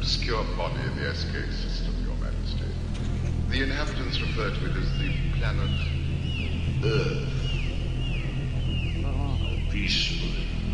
obscure body in the SK system, Your Majesty. The inhabitants refer to it as the planet Earth. Ah, peaceful.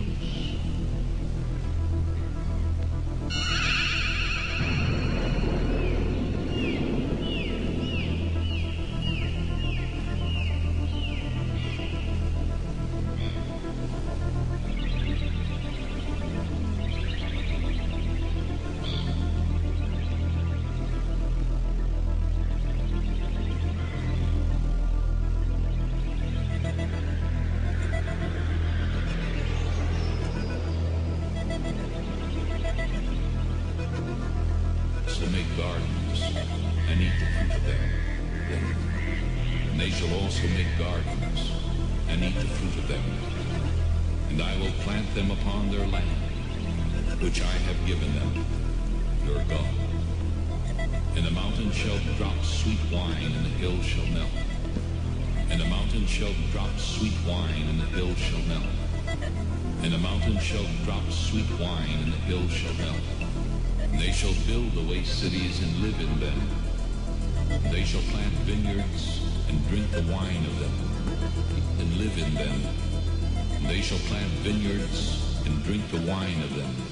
Cities and live in them. They shall plant vineyards and drink the wine of them, and live in them. They shall plant vineyards and drink the wine of them.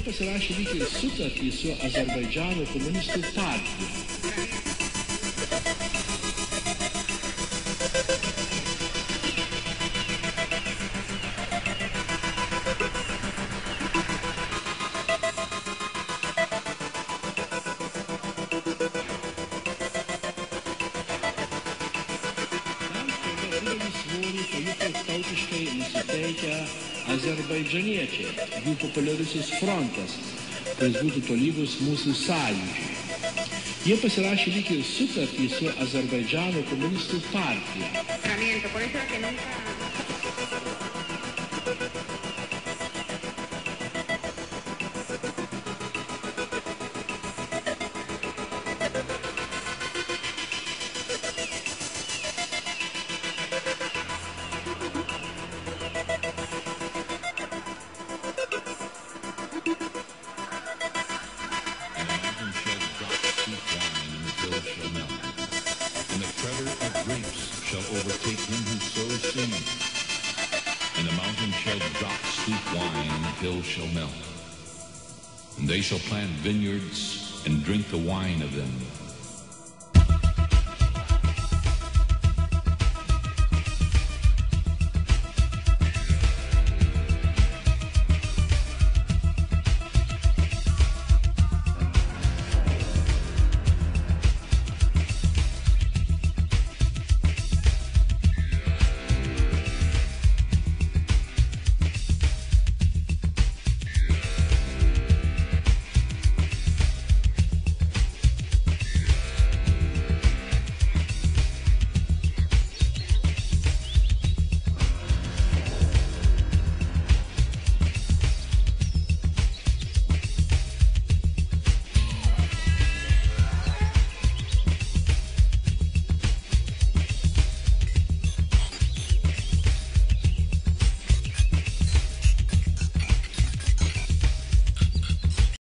pasirašė lyg ir sutartį su Azerbaidžano komunistų partija. Tautiškai nusiteikę azerbaidžaniečiai, jų populiarusis frontas, kuris būtų tolygus mūsų sąjūdžiui. Jie pasirašė lyg ir sutartį su Azerbaidžano komunistų partija. They shall plant vineyards and drink the wine of them.